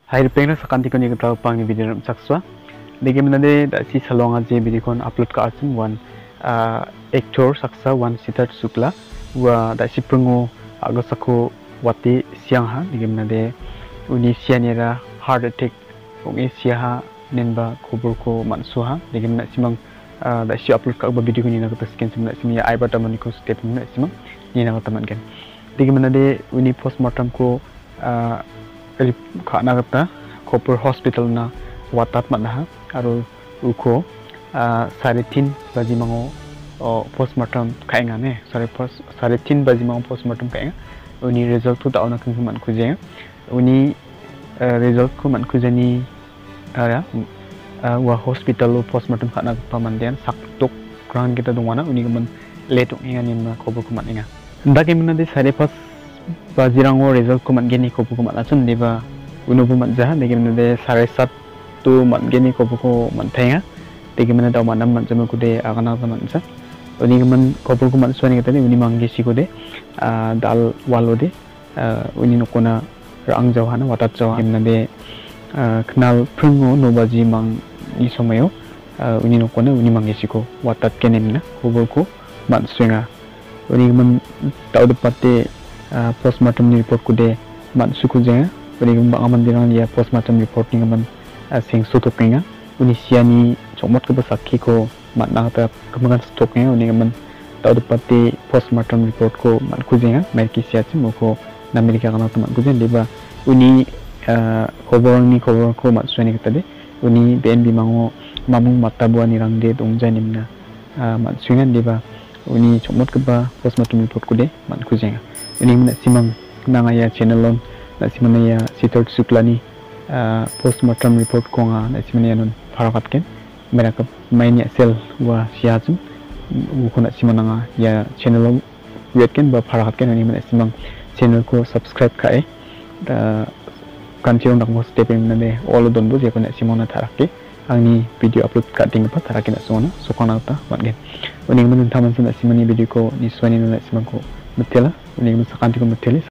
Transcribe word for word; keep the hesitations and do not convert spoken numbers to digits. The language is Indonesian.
Hai pengen sekanti kon ikut pang ni video ram sakswa. Degi menade da si salonga je video kon upload ka archum one uh, actor saksa one Siddarth Shukla wa da si prengo agasako wati siang ha degi menade uni sianera heart attack ungi siaha nenba kubur ko mansu ha degi menade simang uh, da si upload ka video kon ina kata skin simna simya ai bataman ko step menade simang ina kata man kan. Degi menade uni postmortem ko uh, खाना करता कोपर हॉस्पिटल ना वातात मना है और उको साढ़े तीन बजे मंगो पोस्टमार्टम खाएंगा ने साढ़े साढ़े तीन बजे मंगो पोस्टमार्टम खाएंगा उन्हीं रिजल्ट तो दावना किंग मन खुजेंगे उन्हीं रिजल्ट को मन खुजनी आया वह हॉस्पिटल पोस्टमार्टम खाना करता मंदियान साक्तोक ग्रांड kita dongwana उन्हीं को मन लेट होंगे निम्न कोपर को मनेंगा दाके मना दे साढ़े पाँच bajirango result ko mangeni ko buku matachun deba unubu matja degimna de साढ़े सात tu mangeni ko buku manthenga degimna da manam manjama kude agana mansa uni man ko buku manswani ketani uni mangi sikode dal walode uni nokona rang jawhana watat jaw degimna de knal prungo no baji mang ni somayo uni nokona uni mangi siko watat kenemna ko buku manswenga uni man tawde patte Uh, postmortem report kude man suku jenga beri bang aman dirang ya postmortem report ni aman uh, sing sutu kenga uni siani chomot ke basakhi ko man na ta kemangan stok nge uni aman tau depati postmortem report ko man ku jenga merki sia chimo ko na amerika kana man ku jen deba uni khobor ni khobor ko man suani ketade uni bnb mango mamung mata buani rang de dongja nimna man suingan deba uni chomot ke ba postmortem report kude man ku jenga ini mana simang nangaya channel on na simana ya Siddarth Shuklani postmortem report ko nga na simana non parakat ken mera ka main ya sel wa siajum ko na simana nga ya channel on wet ken ba parakat ken ini mana simang channel ko subscribe ka e da kanchirong nak mo step in nade all don bu je ko na simana tharake angni video upload ka ding pa tharake na sona sokona ta wangen ini mana taman na simani video ko ni swani na simang ko Betul lah, ini sekanti ko betul.